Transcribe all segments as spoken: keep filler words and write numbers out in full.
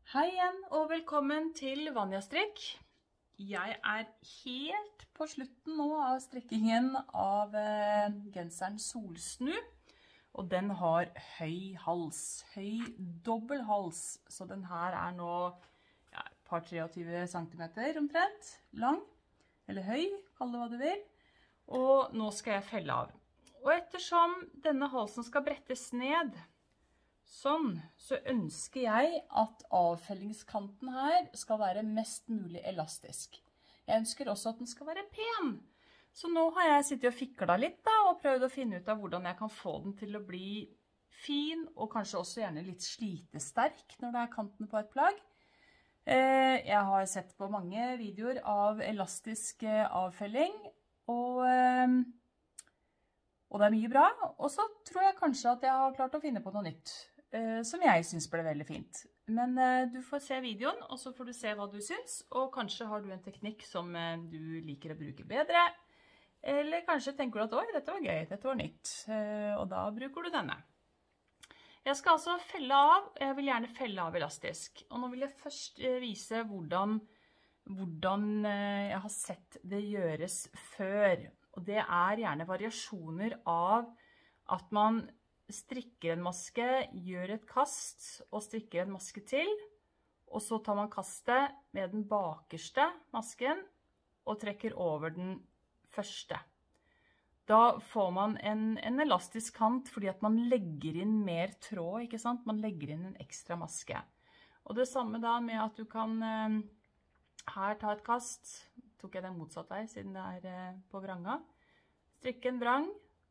Hei igjen, og velkommen til Vanja Strikk. Jeg er helt på slutten nå av strikkingen av eh, genseren Solsnu. Og den har høy hals, høy dobbel hals. Så den her er nå ja, et par treogtyve centimeter omtrent lang. Eller høy, kall det hva du vil. Og nå skal jeg felle av. Og ettersom denne halsen skal brettes ned, sånn, så ønsker jeg at avfellingskanten her skal være mest mulig elastisk. Jeg ønsker også at den skal være pen. Så nå har jeg sittet og fiklet litt da, og prøvd å finne ut av hvordan jeg kan få den til å bli fin, og kanskje også gjerne litt slitesterk når det er kanten på et plagg. Jeg har sett på mange videoer av elastisk avfelling, og... Og det er mye bra, og så tror jeg kanskje at jeg har klart å finne på noe nytt, eh, som jeg synes ble veldig fint. Men eh, du får se videoen, og så får du se hva du synes, og kanskje har du en teknikk som eh, du liker å bruke bedre, eller kanskje tenker du at, oi, dette var gøy, dette var nytt, eh, og da bruker du denne. Jeg skal altså felle av, jeg vil gjerne felle av elastisk, og nå vil jeg først eh, vise hvordan, hvordan eh, jeg har sett det gjøres før. Og det er gjerne variasjoner av at man strikker en maske, gjør et kast og strikker en maske til, og så tar man kastet med den bakerste masken og trekker over den første. Da får man en, en elastisk kant fordi at man legger inn mer tråd, ikke sant? Man legger inn en ekstra maske. Og det samme da med at du kan eh, her ta et kast, tok jeg den motsatt vei siden det er eh, på vranga. Strikke en vrang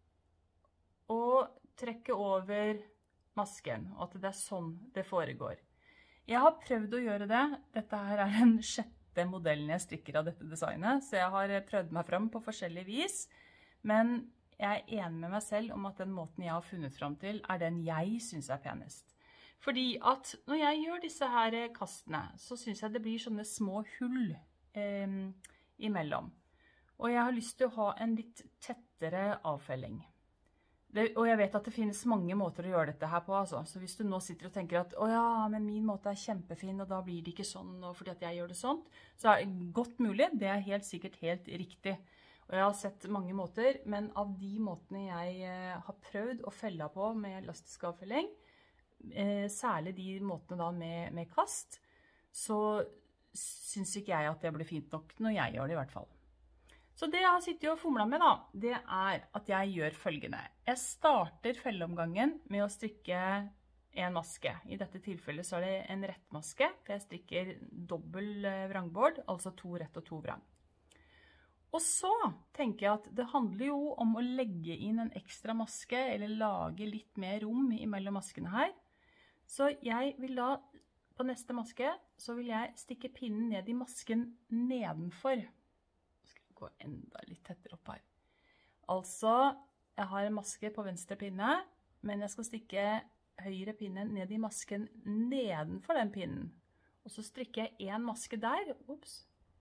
og trekke over masken, og at det er sånn det foregår. Jeg har prøvd å gjøre det. Dette her er den sjette modellen jeg strikker av dette designet, så jeg har prøvd meg frem på forskjellig vis, men jeg er enig med meg selv om at den måten jeg har funnet frem til er den jeg synes er penest. Fordi at når jeg gjør disse her kastene, så synes jeg det blir sånne små hull eh, imellom. Og jeg har lyst til å ha en litt tettere avfelling. Det, og jeg vet at det finnes mange måter å gjøre dette her på, altså. Så hvis du nå sitter og tenker at, å ja, men min måte er kjempefin, og da blir det ikke sånn, og fordi at jeg gjør det sånt, så er det godt mulig, det er helt sikkert helt riktig. Og jeg har sett mange måter, men av de måtene jeg eh, har prøvd å felle på med elastisk avfelling, eh, særlig de måtene da med, med kast, så synes ikke jeg at det blir fint nok når jeg gjør det i hvert fall. Så det jeg har sittet og fomlet med da, det er at jeg gjør følgende. Jeg starter felleomgangen med å strikke en maske. I dette tilfellet så er det en rettmaske, for jeg strikker dobbel vrangbord, altså to rett og to vrang. Og så tenker jeg at det handler jo om å legge inn en ekstra maske, eller lage litt mer rom imellom maskene her. Så jeg vil da, på neste maske, så vil jeg stikke pinnen ned i masken nedenfor. Gå enda litt tettere opp her. Altså, jeg har en maske på venstre pinne, men jeg skal stikke høyre pinnen ned i masken nedenfor den pinnen. Og så strikker jeg en maske der, ups,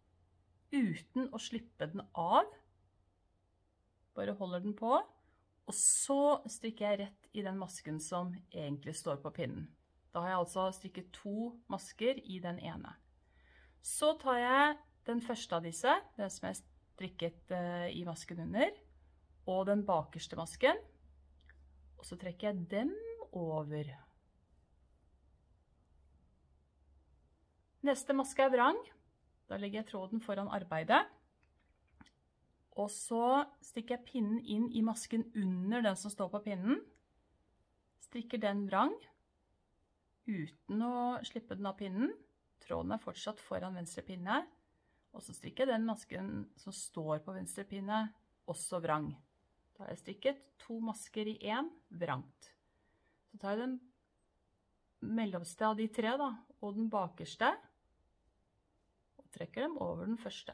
uten å slippe den av. Bare holder den på, og så strikker jeg rett i den masken som egentlig står på pinnen. Da har jeg altså strikket to masker i den ene. Så tar jeg den første av disse, den som jeg strikket i masken under, og den bakerste masken, og så trekker jeg dem over. Neste maske er vrang, da legger jeg tråden foran arbeidet, og så stikker jeg pinnen inn i masken under den som står på pinnen, strikker den vrang, uten å slippe den av pinnen, tråden er fortsatt foran venstre pinne, og så strikker jeg den masken som står på venstre pinne, også vrang. Da har jeg strikket to masker i en, vrangt. Så tar jeg den mellomste av de tre da, og den bakerste, og trekker dem over den første.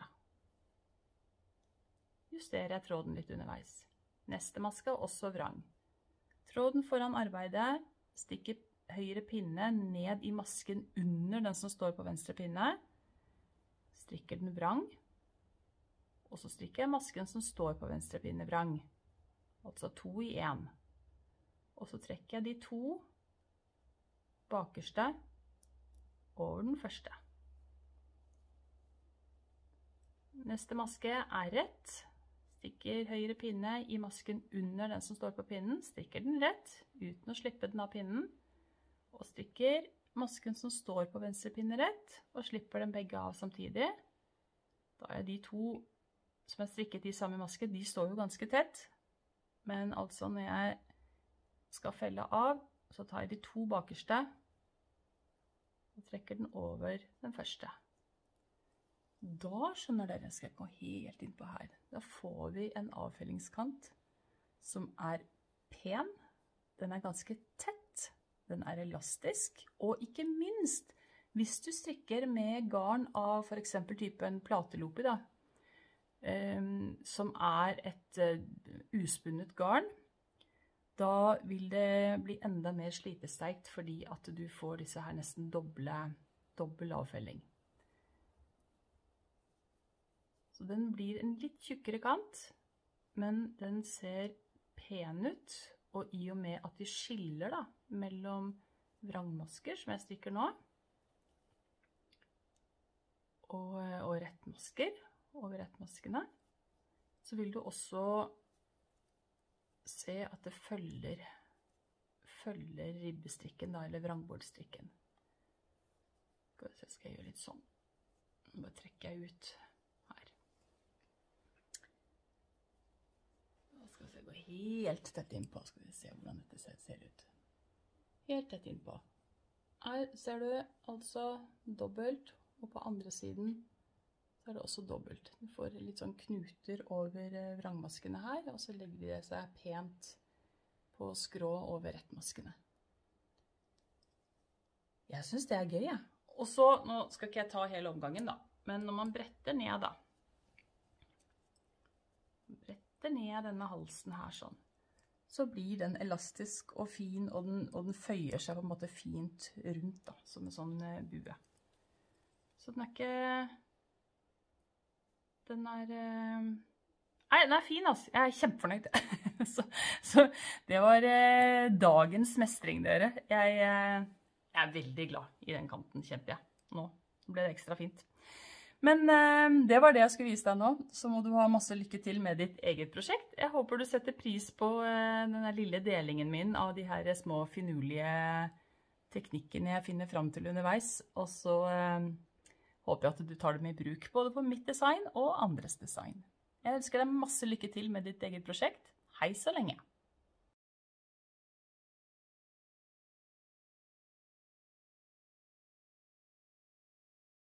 Justerer jeg tråden litt underveis. Neste maske, også vrang. Tråden foran arbeidet, stikker høyre pinne ned i masken under den som står på venstre pinne, strikker den vrang, og så strikker jeg masken som står på venstre pinne vrang, altså to i en. Og så trekker jeg de to bakerste over den første. Neste maske er rett. Stikker høyre pinne i masken under den som står på pinnen. Strikker den rett, uten å slippe den av pinnen. Og strikker masken som står på venstre pinne rett, og slipper dem begge av samtidig. Da er de to som er strikket i samme maske, de står jo ganske tett. Men altså når jeg skal felle av, så tar jeg de to bakerste og trekker den over den første. Da skjønner dere, skal jeg gå helt inn på her. Da får vi en avfellingskant som er pen, den er ganske tett, den er elastisk, og ikke minst, hvis du strikker med garn av for eksempel typen platelopi da, um, som er et uh, uspunnet garn, da vil det bli enda mer slitesterkt fordi at du får disse her nesten doble, dobbel avfelling. Så den blir en litt tjukkere kant, men den ser pen ut, og i og med at de skiller da, mellom vrangmasker, som jeg strikker nå, og, og rettmasker over rettmaskene, så vil du også se at det følger, følger ribbestrikken da, eller vrangbordstrikken. Skal jeg, skal jeg gjøre litt sånn. Nå bare trekker jeg ut her. Da skal jeg gå helt tett innpå, skal vi se hvordan dette ser, ser ut. Helt tett innpå. Her ser du altså dobbelt, og på andre siden så er det også dobbelt. Du får litt sånn knuter over vrangmaskene her, og så legger de seg pent på skrå over rettmaskene. Jeg synes det er gøy, ja. Og så, nå skal ikke jeg ta hele omgangen da, men når man bretter ned da, bretter ned denne halsen her sånn, så blir den elastisk og fin, og den, og den føyer seg på en måte fint rundt da, som en sånn bue. Så den er ikke... Den er... Nei, den er fin, altså. Jeg er kjempefornøyd. så, så det var eh, dagens mestring, dere. Jeg, eh, jeg er veldig glad i den kanten, kjemper jeg. Nå ble det ekstra fint. Men eh, det var det jeg skulle vise deg nå. Så må du ha masse lykke til med ditt eget prosjekt. Jeg håper du setter pris på eh, denne lille delingen min av de her små finurlige teknikkene jeg finner frem til underveis. Og så... Eh, håper jeg at du tar dem i bruk, både på mitt design og andres design. Jeg ønsker deg masse lykke til med ditt eget prosjekt. Hei så lenge!